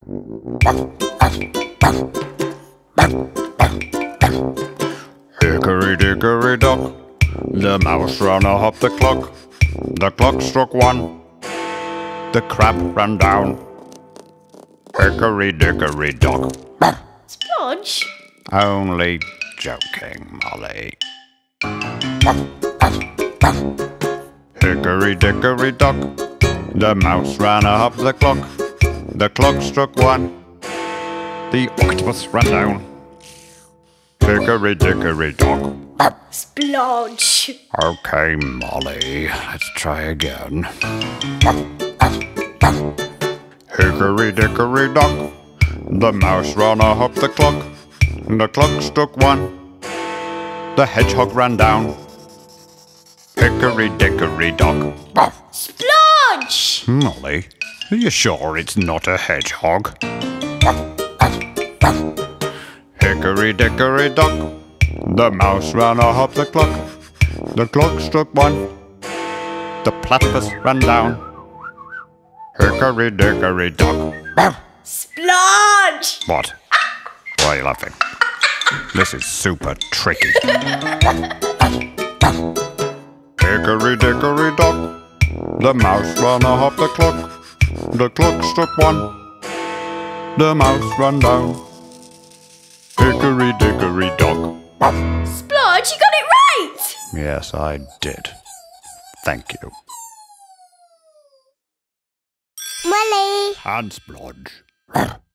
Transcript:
Hickory dickory dock, the mouse ran up the clock. The clock struck one, the crab ran down. Hickory dickory dock. Splodge? Only joking, Molly. Hickory dickory dock, the mouse ran up the clock. The clock struck one, the octopus ran down. Hickory dickory dock. Splodge. Okay, Molly, let's try again. Hickory dickory dock, the mouse ran up the clock. The clock struck one, the hedgehog ran down. Hickory dickory dock. Splodge. Molly, are you sure it's not a hedgehog? Hickory dickory dock, the mouse ran up the clock. The clock struck one, the platypus ran down. Hickory dickory dock. Splodge. What? Why are you laughing? This is super tricky. Hickory dickory dock, the mouse ran up the clock. The clock struck one, the mouse ran down. Hickory dickory dock. Splodge, you got it right! Yes, I did. Thank you. Molly. And Splodge.